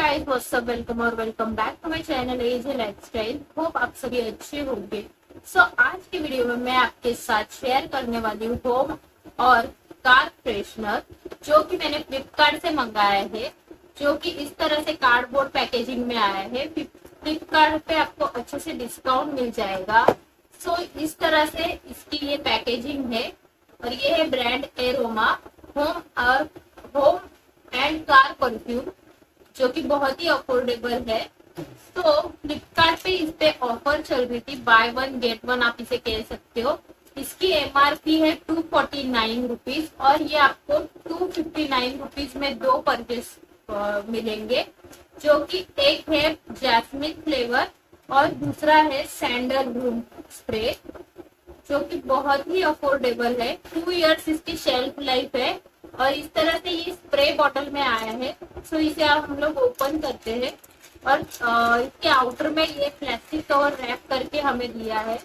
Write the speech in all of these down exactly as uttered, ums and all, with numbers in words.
Guys, what's up, welcome और welcome back to my channel AJ lifestyle. Hope आप सभी अच्छे होंगे। सो so, आज की वीडियो में मैं आपके साथ शेयर करने वाली हूँ होम और कार फ्रेशनर, जो कि मैंने फ्लिपकार्ट से मंगाया है, जो कि इस तरह से कार्डबोर्ड पैकेजिंग में आया है। फ्लिपकार्ट पे आपको अच्छे से डिस्काउंट मिल जाएगा। सो so, इस तरह से इसकी ये पैकेजिंग है और ये है ब्रांड एरोमा होम और होम एंड कार परफ्यूम, जो कि बहुत ही अफोर्डेबल है। तो फ्लिपकार्ट पे इस पे ऑफर चल रही थी, बाय वन गेट वन आप इसे कह सकते हो। इसकी एमआरपी है टू फोर्टी नाइन रुपीज और ये आपको टू फिफ्टी नाइन रुपीज में दो परचेस मिलेंगे, जो कि एक है जैस्मिन फ्लेवर और दूसरा है सैंडलवुड स्प्रे, जो कि बहुत ही अफोर्डेबल है। टू इयर्स इसकी शेल्फ लाइफ है और इस तरह से ये स्प्रे बॉटल में आया है। सो इसे आप हम लोग ओपन करते हैं और इसके आउटर में ये प्लास्टिक कवर रैप करके हमें दिया है।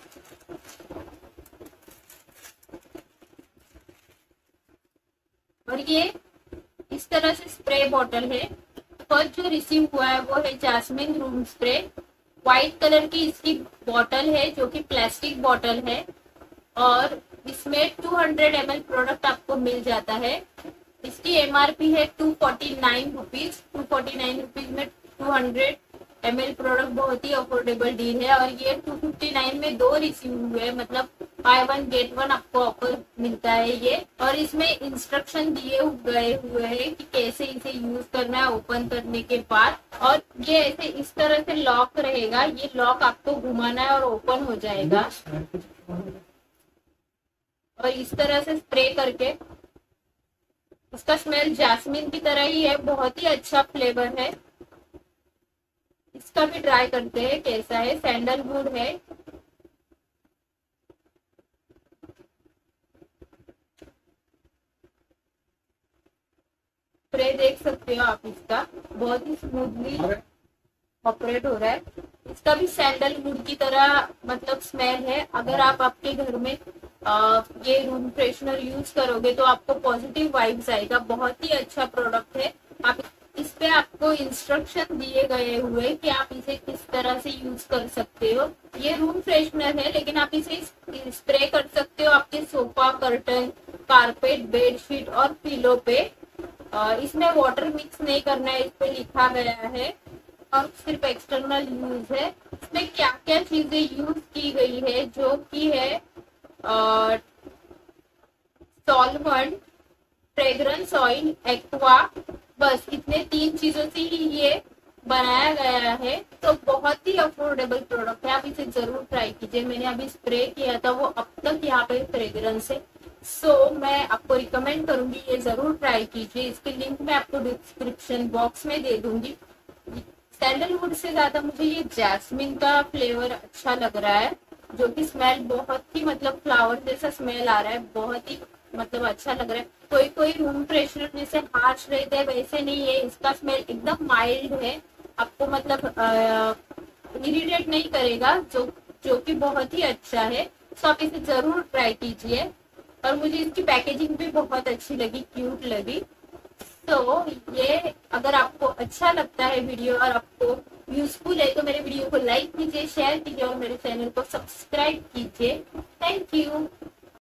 और ये इस तरह से स्प्रे बॉटल है। फर्स्ट जो रिसीव हुआ है वो है jasmine room spray. White colour की इसकी बॉटल है, जो कि प्लास्टिक बॉटल है और इसमें two hundred M L product आपको मिल जाता है। इसकी एमआरपी है two forty nine rupees. Two forty nine rupees में two hundred M L product बहुत ही अफोर्डेबल डील है। और ये टू फिफ्टी नाइन में दो रिसीव हुए, मतलब बाय वन गेट वन आपको ऑफर मिलता है ये। और इसमें इंस्ट्रक्शन दिए गए हुए हैं कि कैसे इसे यूज करना है ओपन करने के बाद। और ये ऐसे इस तरह से लॉक रहेगा, ये लॉक आपको घुमाना है और ओपन हो जाएगा। और इस तरह से स्प्रे करके, इसका स्मेल जैस्मिन की तरह ही है, बहुत ही अच्छा फ्लेवर है। इसका भी ट्राई करते हैं कैसा है। सैंडलवुड है। स्प्रे देख सकते हो आप, इसका बहुत ही स्मूथली ऑपरेट हो रहा है। इसका भी सैंडलवुड की तरह मतलब स्मेल है। अगर आप आपके घर में आ, ये रूम फ्रेशनर यूज करोगे तो आपको पॉजिटिव वाइब्स आएगा। बहुत ही अच्छा प्रोडक्ट है। आप इस पे आपको इंस्ट्रक्शन दिए गए हुए कि आप इसे किस तरह से यूज कर सकते हो। ये रूम फ्रेशनर है, लेकिन आप इसे स्प्रे कर सकते हो आपके सोफा, कर्टन, कारपेट, बेडशीट और पिलो पे। आ, इसमें वाटर मिक्स नहीं करना है, इस पे लिखा गया है। और सिर्फ एक्सटर्नल यूज है। इसमें क्या क्या चीजें यूज की गई है, जो की है सॉल्वेंट, फ्रेग्रेंस ऑयल, एक्वा, बस इतने तीन चीजों से ही ये बनाया गया है। तो बहुत ही अफोर्डेबल प्रोडक्ट है, आप इसे जरूर ट्राई कीजिए। मैंने अभी स्प्रे किया था, वो अब तक यहाँ पे फ्रेग्रेंस है। सो so, मैं आपको रिकमेंड करूंगी ये जरूर ट्राई कीजिए। इसकी लिंक मैं आपको डिस्क्रिप्शन बॉक्स में दे दूंगी। सैंडलवुड से ज्यादा मुझे ये जैस्मिन का फ्लेवर अच्छा लग रहा है, जो कि स्मेल बहुत ही मतलब फ्लावर जैसा स्मेल आ रहा है, बहुत ही मतलब अच्छा लग रहा है। कोई कोई रूम फ्रेशनर जैसे हार्श रहते हैं वैसे नहीं है, इसका स्मेल एकदम माइल्ड है, आपको मतलब इरिटेट नहीं करेगा, जो जो कि बहुत ही अच्छा है। सो आप इसे जरूर ट्राई कीजिए। और मुझे इसकी पैकेजिंग भी बहुत अच्छी लगी, क्यूट लगी। तो ये अगर आपको अच्छा लगता है वीडियो और आपको यूजफुल है तो मेरे वीडियो को लाइक कीजिए, शेयर कीजिए और मेरे चैनल को सब्सक्राइब कीजिए। Thank you.